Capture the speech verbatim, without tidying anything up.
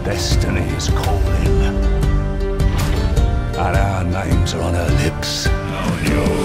Destiny is calling, and our names are on her lips.